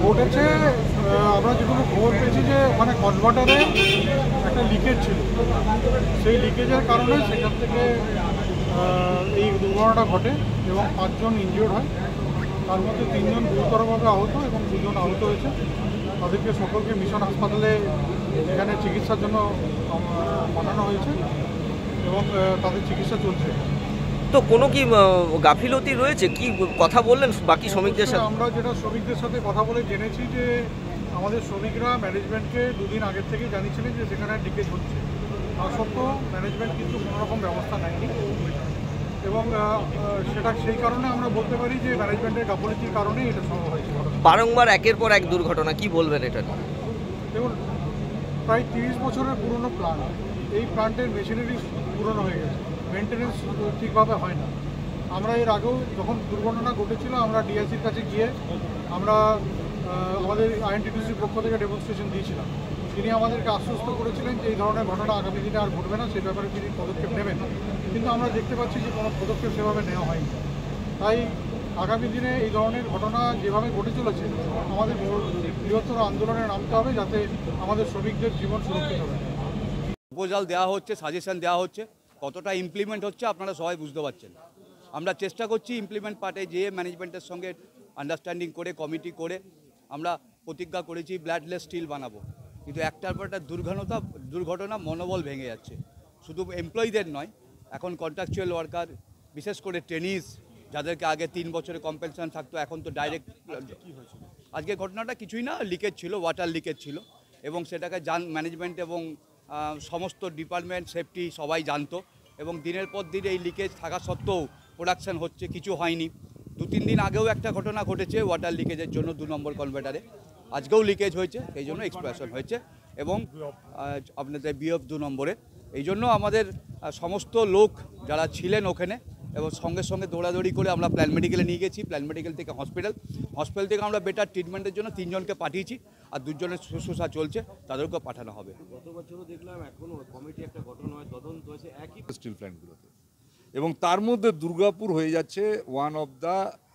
ঘটেছে আমরা যেটুকু খবর পেয়েছি যে ওখানে কনভার্টারে একটা লিকেজ ছিল, সেই লিকেজের কারণে সেখান থেকে এই দুর্ঘটনাটা ঘটে এবং 5 জন ইনজিওর্ড হয়। তার মধ্যে 3 জন গুরুতরভাবে আহত এবং 2 জন আহত হয়েছে। তাদেরকে সকলকে মিশন হাসপাতালে এখানে চিকিৎসার জন্য পাঠানো হয়েছে এবং তাদের চিকিৎসা চলছে। তো কোনো কি গাফিলতি রয়েছে? কি কথা বললেন বাকি শ্রমিকদের সাথে? আমরা যেটা শ্রমিকদের সাথে কথা বলে জেনেছি যে আমাদের শ্রমিকরা ম্যানেজমেন্টকে 2 দিন আগের থেকেই জানিয়েছিলেন যে সেখানে লিকেজ হচ্ছে। তা সত্ত্বেও ম্যানেজমেন্ট কিন্তু কোনোরকম ব্যবস্থা নেয়নি এবং সেটা সেই কারণে আমরা বলতে পারি যে ম্যানেজমেন্টের গাফিলতির কারণেই এটা সম্ভব হয়েছে। বারংবার একের পর এক দুর্ঘটনা, কি বলবেন এটা? দেখুন, প্রায় 30 বছরের পুরনো প্ল্যান্ট, এই প্ল্যান্টের মেশিনারি পুরনো হয়ে গেছে, মেনটেনেন্স ঠিকভাবে হয় না। আমরা এর আগেও যখন দুর্ঘটনা ঘটেছিল আমরা ডিআইসির কাছে গিয়ে আমরা আমাদের আইএনটিটিসির পক্ষ থেকে ডেমনস্ট্রেশন দিয়েছিলাম। তিনি আমাদেরকে আশ্বস্ত করেছিলেন যে এই ধরনের ঘটনা আগামী দিনে আর ঘটবে না, সে ব্যাপারে তিনি পদক্ষেপ নেবেন, কিন্তু আমরা দেখতে পাচ্ছি যে কোনো পদক্ষেপ সেভাবে নেওয়া হয়নি। তাই আগামী দিনে এই ধরনের ঘটনা যেভাবে ঘটে চলেছে আমাদের বৃহত্তর আন্দোলনে নামতে হবে যাতে আমাদের শ্রমিকদের জীবন সুরক্ষিত হয়। প্রপোজাল দেওয়া হচ্ছে, সাজেশন দেওয়া হচ্ছে, কতটা ইমপ্লিমেন্ট হচ্ছে আপনারা সবাই বুঝতে পারছেন। আমরা চেষ্টা করছি ইমপ্লিমেন্ট পার্টে যেয়ে ম্যানেজমেন্টের সঙ্গে আন্ডারস্ট্যান্ডিং করে কমিটি করে আমরা প্রতিজ্ঞা করেছি ব্লাডলেস স্টিল বানাবো, কিন্তু একটার পর একটা দুর্ঘটনা মনোবল ভেঙে যাচ্ছে। শুধু এমপ্লয়ীদের নয়, এখন কন্ট্রাকচুয়াল ওয়ার্কার, বিশেষ করে ট্রেনিজ যাদেরকে আগে 3 বছরের কম্পেনশন থাকতো, এখন তো ডাইরেক্ট। আজকে ঘটনাটা কিছুই না, লিকেজ ছিল, ওয়াটার লিকেজ ছিল এবং সেটাকে ম্যানেজমেন্ট এবং সমস্ত ডিপার্টমেন্ট সেফটি সবাই জানতো এবং দিনের পর দিন এই লিকেজ থাকা সত্ত্বেও প্রোডাকশান হচ্ছে, কিছু হয়নি। 2-3 দিন আগেও একটা ঘটনা ঘটেছে ওয়াটার লিকেজের জন্য 2 নম্বর কনভার্টারে, আজকেও লিকেজ হয়েছে, এই জন্য এক্সপ্লোশন হয়েছে এবং আপনাদের বিএফ 2 নম্বরে। এই জন্য আমাদের সমস্ত লোক যারা ছিলেন ওখানে এবং সঙ্গে সঙ্গে দৌড়াদৌড়ি করে আমরা প্ল্যান মেডিকেলে নিয়ে গেছি, প্ল্যান মেডিকেল থেকে হসপিটাল থেকে আমরা বেটার ট্রিটমেন্টের জন্য 3 জনকে পাঠিয়েছি আর 2 জনের শুশ্রূষা চলছে, তাদেরকেও পাঠানো হবে। গত বছরও দেখলাম এখনো কমিটি একটা গঠন হয়, তদন্ত হয়েছে একই স্টিল প্ল্যান্টগুলোতে, এবং তার মধ্যে দুর্গাপুর হয়ে যাচ্ছে one of the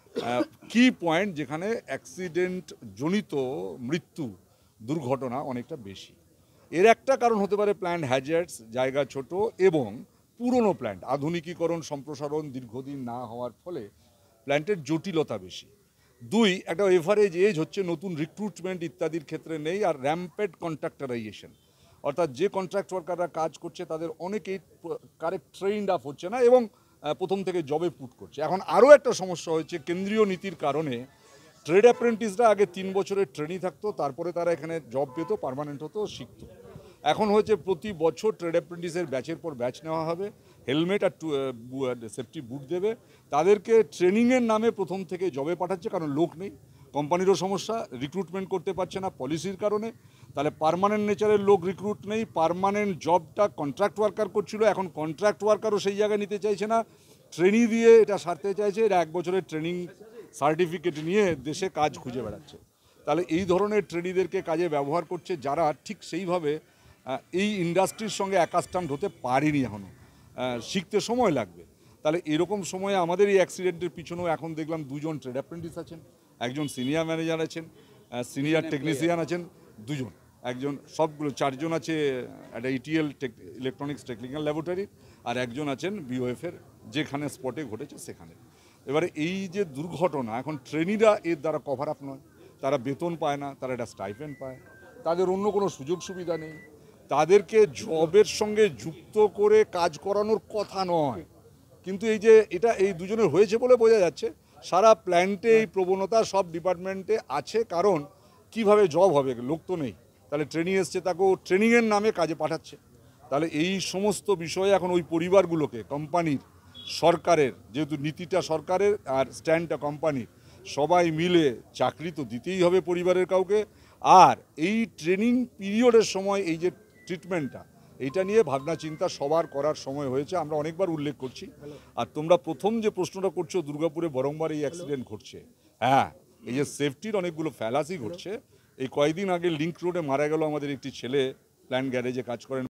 key point যেখানে অ্যাক্সিডেন্ট জনিত মৃত্যু দুর্ঘটনা অনেকটা বেশি। এর একটা কারণ হতে পারে প্ল্যান্ট হ্যাজার্ডস, জায়গা ছোট এবং পুরনো প্ল্যান্ট, আধুনিকীকরণ সম্প্রসারণ দীর্ঘদিন না হওয়ার ফলে প্ল্যান্টের জটিলতা বেশি। 2, একটা এভারেজ এজ হচ্ছে, নতুন রিক্রুটমেন্ট ইত্যাদির ক্ষেত্রে নেই, আর র্যাম্পেড কন্ট্রাক্টারাইজেশন, অর্থাৎ যে কন্ট্রাক্ট ওয়ার্কাররা কাজ করছে তাদের অনেকেই কারেক্ট ট্রেইনড আপ হচ্ছে না এবং প্রথম থেকে জবে পুট করছে। এখন আরও একটা সমস্যা হয়েছে কেন্দ্রীয় নীতির কারণে, ট্রেড অ্যাপ্রেন্টিসরা আগে 3 বছরের ট্রেনিং থাকতো, তারপরে তারা এখানে জব পেত, পার্মানেন্ট হতো, শিখতো। এখন হয়েছে প্রতি বছর ট্রেড অ্যাপ্রেন্টিসের ব্যাচের পর ব্যাচ নেওয়া হবে, হেলমেট আর সেফটি বুট দেবে, তাদেরকে ট্রেনিংয়ের নামে প্রথম থেকে জবে পাঠাচ্ছে, কারণ লোক নেই, কোম্পানিরও সমস্যা, রিক্রুটমেন্ট করতে পারছে না পলিসির কারণে। তাহলে পার্মানেন্ট নেচারের লোক রিক্রুট নেই, পার্মানেন্ট জবটা কন্ট্রাক্ট ওয়ার্কার করছিল, এখন কন্ট্রাক্ট ওয়ার্কারও সেই জায়গায় নিতে চাইছে না, ট্রেনিং দিয়ে এটা সারতে চাইছে, এরা 1 বছরের ট্রেনিং সার্টিফিকেট নিয়ে দেশে কাজ খুঁজে বেড়াচ্ছে। তাহলে এই ধরনের ট্রেনিদেরকে কাজে ব্যবহার করছে যারা ঠিক সেইভাবে এই ইন্ডাস্ট্রির সঙ্গে অ্যাকাস্টামড হতে পারেনি, এখনও শিখতে সময় লাগবে। তাহলে এরকম সময়ে আমাদের এই অ্যাক্সিডেন্টের পিছনেও এখন দেখলাম 2 জন ট্রেড অ্যাপ্রেন্টিস আছেন, একজন সিনিয়র ম্যানেজার আছেন, সিনিয়র টেকনিশিয়ান আছেন 2 জন, একজন সবগুলো 4 জন আছে একটা ইটিএল ইলেকট্রনিক্স টেকনিক্যাল ল্যাবরেটরি, আর একজন আছেন বিওএফের, যেখানে স্পটে ঘটেছে সেখানে। এবারে এই যে দুর্ঘটনা, এখন ট্রেনিরা এর দ্বারা কভার আপ নয়, তারা বেতন পায় না, তারা একটা স্টাইপেন্ড পায়, তাদের অন্য কোনো সুযোগ সুবিধা নেই, তাদেরকে জবের সঙ্গে যুক্ত করে কাজ করানোর কথা নয়, কিন্তু এই যে এটা এই 2 জনের হয়েছে বলে বোঝা যাচ্ছে। সারা প্ল্যান্টে এই প্রবণতা সব ডিপার্টমেন্টে আছে, কারণ কিভাবে জব হবে, লোক তো নেই, তাহলে ট্রেনিং এসছে, তাকেও ট্রেনিংয়ের নামে কাজে পাঠাচ্ছে। তাহলে এই সমস্ত বিষয়ে এখন ওই পরিবারগুলোকে, কোম্পানির, সরকারের, যেহেতু নীতিটা সরকারের আর স্ট্যান্ডটা কোম্পানির, সবাই মিলে চাকরি তো দিতেই হবে পরিবারের কাউকে, আর এই ট্রেনিং পিরিয়ডের সময় এই যে ট্রিটমেন্টটা, এইটা নিয়ে ভাবনা চিন্তা সবার করার সময় হয়েছে, আমরা অনেকবার উল্লেখ করছি। আর তোমরা প্রথম যে প্রশ্নটা করছো দুর্গাপুরে বারংবার এই অ্যাক্সিডেন্ট ঘটছে, হ্যাঁ, এই যে সেফটির অনেকগুলো ফ্যালাসি ঘটছে। এই কয়েকদিন আগে লিঙ্ক রোডে মারা গেল আমাদের একটি ছেলে, প্ল্যান্ট গ্যারেজে কাজ করেন।